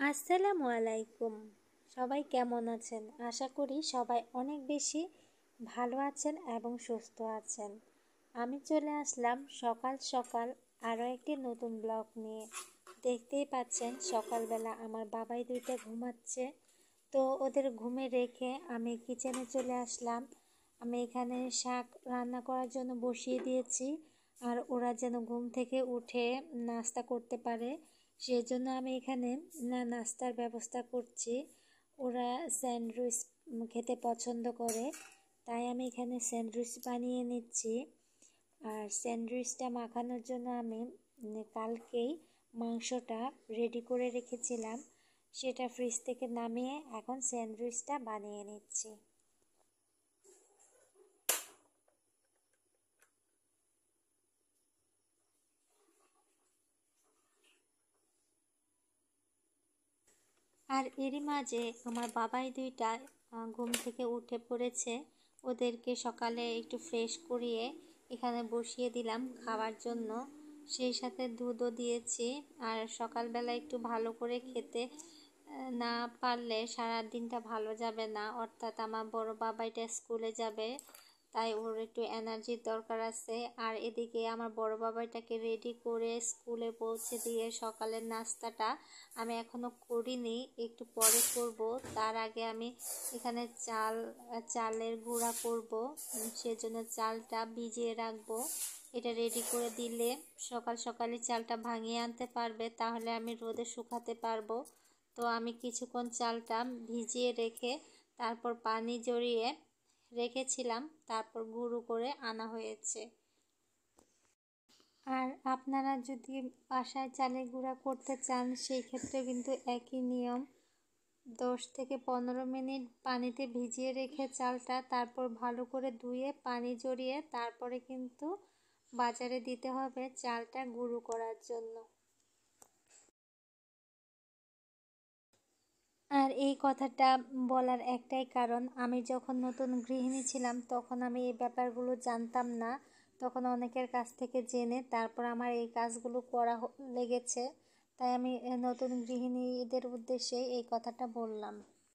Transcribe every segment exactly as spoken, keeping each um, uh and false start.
আসসালামু আলাইকুম। সবাই কেমন আছেন? আশা করি সবাই অনেক বেশি ভালো আছেন এবং সুস্থ আছেন। আমি চলে আসলাম সকাল সকাল আরও একটি নতুন ব্লগ নিয়ে। দেখতেই পাচ্ছেন সকালবেলা আমার বাবাই দুইটা ঘুমাচ্ছে, তো ওদের ঘুমে রেখে আমি কিচেনে চলে আসলাম। আমি এখানে শাক রান্না করার জন্য বসিয়ে দিয়েছি, আর ওরা যেন ঘুম থেকে উঠে নাস্তা করতে পারে সেজন্য আমি এখানে না নাস্তার ব্যবস্থা করছি। ওরা স্যান্ডউইচ খেতে পছন্দ করে, তাই আমি এখানে স্যান্ডউইচ বানিয়ে নিচ্ছি। আর স্যান্ডউইচটা মাখানোর জন্য আমি কালকেই মাংসটা রেডি করে রেখেছিলাম, সেটা ফ্রিজ থেকে নামিয়ে এখন স্যান্ডউইচটা বানিয়ে নিচ্ছি। আর এরই মাঝে আমার বাবাই দুইটা ঘুম থেকে উঠে পড়েছে। ওদেরকে সকালে একটু ফ্রেশ করিয়ে এখানে বসিয়ে দিলাম খাওয়ার জন্য, সেই সাথে দুধও দিয়েছি। আর সকালবেলা একটু ভালো করে খেতে না পারলে সারা দিনটা ভালো যাবে না, অর্থাৎ আমার বড় বাবাইটা স্কুলে যাবে, তাই ওর একটু এনার্জির দরকার আছে। আর এদিকে আমার বড় বাবাইটাকে রেডি করে স্কুলে পৌঁছে দিয়ে সকালের নাস্তাটা আমি এখনও করিনি, একটু পরে করব। তার আগে আমি এখানে চাল চালের গুঁড়া করব, সেজন্য চালটা ভিজিয়ে রাখবো। এটা রেডি করে দিলে সকাল সকালে চালটা ভাঙিয়ে আনতে পারবে, তাহলে আমি রোদে শুকাতে পারবো। তো আমি কিছুক্ষণ চালটা ভিজিয়ে রেখে তারপর পানি জড়িয়ে রেখেছিলাম, তারপর গুঁড়ো করে আনা হয়েছে। আর আপনারা যদি বাসায় চালের গুঁড়া করতে চান সেই ক্ষেত্রে কিন্তু একই নিয়ম, দশ থেকে পনেরো মিনিট পানিতে ভিজিয়ে রেখে চালটা তারপর ভালো করে ধুয়ে পানি জড়িয়ে তারপরে কিন্তু বাজারে দিতে হবে চালটা গুঁড়ো করার জন্য। আর এই কথাটা বলার একটাই কারণ, আমি যখন নতুন গৃহিণী ছিলাম তখন আমি এই ব্যাপারগুলো জানতাম না, তখন অনেকের কাছ থেকে জেনে তারপর আমার এই কাজগুলো করা লেগেছে, তাই আমি নতুন গৃহিণীদের উদ্দেশ্যে এই কথাটা বললাম।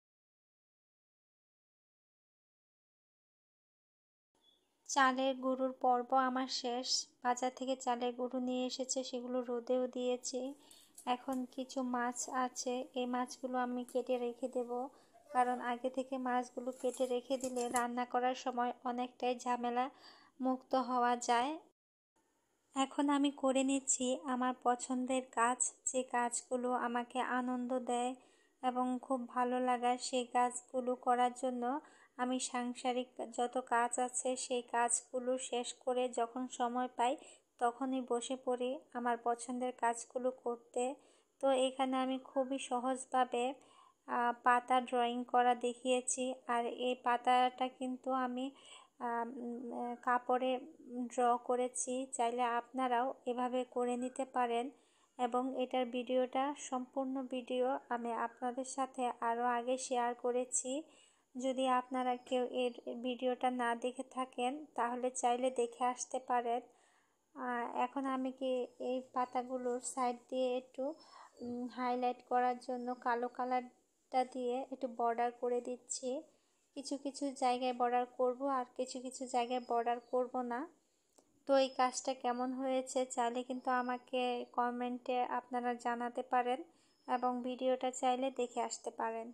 চালের গুঁড়োর পর্ব আমার শেষ। বাজার থেকে চালের গুঁড়ো নিয়ে এসেছে, সেগুলো রোদেও দিয়েছি। এখন কিছু মাছ আছে, এই মাছগুলো আমি কেটে রেখে দেব, কারণ আগে থেকে মাছগুলো কেটে রেখে দিলে রান্না করার সময় অনেকটাই ঝামেলা মুক্ত হওয়া যায়। এখন আমি করে নিচ্ছি আমার পছন্দের কাজ, যে কাজগুলো আমাকে আনন্দ দেয় এবং খুব ভালো লাগার, সেই কাজগুলো করার জন্য আমি সাংসারিক যত কাজ আছে সেই কাজগুলো শেষ করে যখন সময় পাই তখনই বসে পড়ি আমার পছন্দের কাজগুলো করতে। তো এখানে আমি খুবই সহজভাবে পাতা ড্রয়িং করা দেখিয়েছি, আর এই পাতাটা কিন্তু আমি কাপড়ে ড্র করেছি, চাইলে আপনারাও এভাবে করে নিতে পারেন। এবং এটার ভিডিওটা সম্পূর্ণ ভিডিও আমি আপনাদের সাথে আরও আগে শেয়ার করেছি, যদি আপনারা কেউ এর ভিডিওটা না দেখে থাকেন তাহলে চাইলে দেখে আসতে পারেন। এখন আমি কি এই পাতাগুলোর সাইড দিয়ে একটু হাইলাইট করার জন্য কালো কালারটা দিয়ে একটু বর্ডার করে দিচ্ছি। কিছু কিছু জায়গায় বর্ডার করব আর কিছু কিছু জায়গায় বর্ডার করব না। তো এই কাজটা কেমন হয়েছে চাইলে কিন্তু আমাকে কমেন্টে আপনারা জানাতে পারেন এবং ভিডিওটা চাইলে দেখে আসতে পারেন।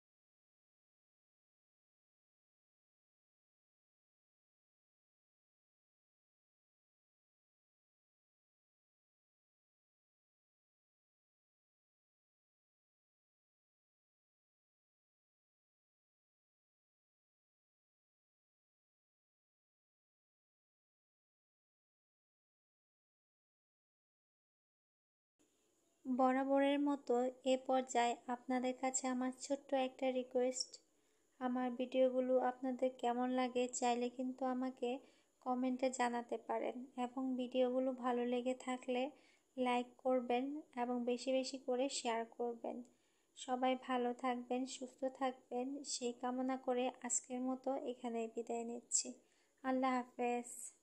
বরাবরের মতো এ পর্যায়ে আপনাদের কাছে আমার ছোট্ট একটা রিকোয়েস্ট, আমার ভিডিওগুলো আপনাদের কেমন লাগে চাইলে কিন্তু আমাকে কমেন্টে জানাতে পারেন, এবং ভিডিওগুলো ভালো লেগে থাকলে লাইক করবেন এবং বেশি বেশি করে শেয়ার করবেন। সবাই ভালো থাকবেন, সুস্থ থাকবেন, সেই কামনা করে আজকের মতো এখানেই বিদায় নিচ্ছি। আল্লাহ হাফেজ।